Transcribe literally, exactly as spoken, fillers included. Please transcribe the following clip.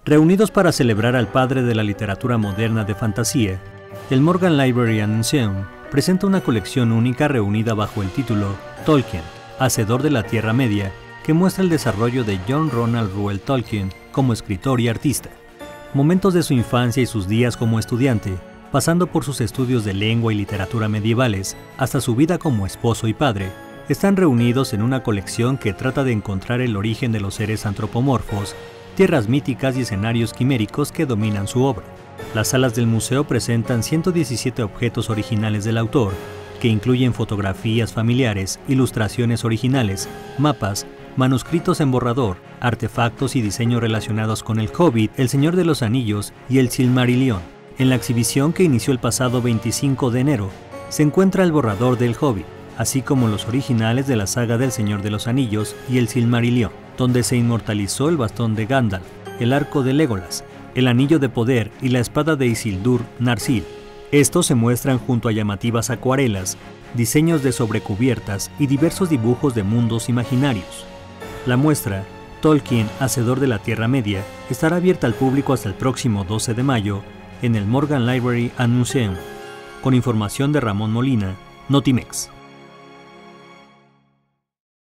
Reunidos para celebrar al padre de la literatura moderna de fantasía, el Morgan Library and Museum presenta una colección única reunida bajo el título Tolkien, Hacedor de la Tierra Media, que muestra el desarrollo de John Ronald Reuel Tolkien como escritor y artista. Momentos de su infancia y sus días como estudiante, pasando por sus estudios de lengua y literatura medievales, hasta su vida como esposo y padre, están reunidos en una colección que trata de encontrar el origen de los seres antropomorfos, tierras míticas y escenarios quiméricos que dominan su obra. Las salas del museo presentan ciento diecisiete objetos originales del autor, que incluyen fotografías familiares, ilustraciones originales, mapas, manuscritos en borrador, artefactos y diseños relacionados con el Hobbit, El Señor de los Anillos y el Silmarillion. En la exhibición que inició el pasado veinticinco de enero, se encuentra el borrador del Hobbit, así como los originales de la saga del Señor de los Anillos y el Silmarillion, donde se inmortalizó el bastón de Gandalf, el arco de Legolas, el anillo de poder y la espada de Isildur Narsil. Estos se muestran junto a llamativas acuarelas, diseños de sobrecubiertas y diversos dibujos de mundos imaginarios. La muestra, Tolkien, Hacedor de la Tierra Media, estará abierta al público hasta el próximo doce de mayo en el Morgan Library and Museum. Con información de Ramón Molina, Notimex.